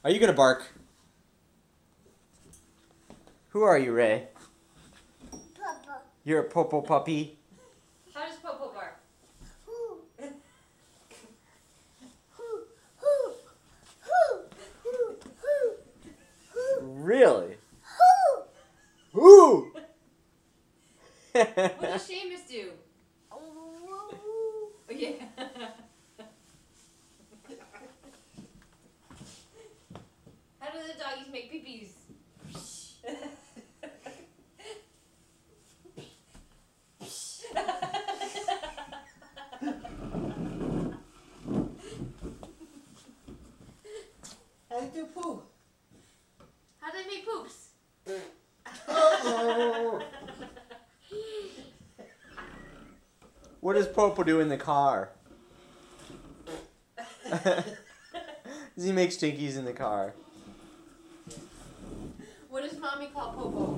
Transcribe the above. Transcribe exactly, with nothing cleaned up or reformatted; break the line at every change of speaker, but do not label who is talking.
Are you gonna bark? Who are you, Rae?
Papa.
You're a Popo puppy?
How does Popo bark?
Who? Who? Who? Who? Who? Who? Who?
Really?
Who?
Who?
What does Seamus do?
Oh,
Yeah. How do the doggies make pee-pees?
How do you poo?
How do they make poops?
What does Popo do in the car? Does he make stinkies in the car?
What does mommy call Popo?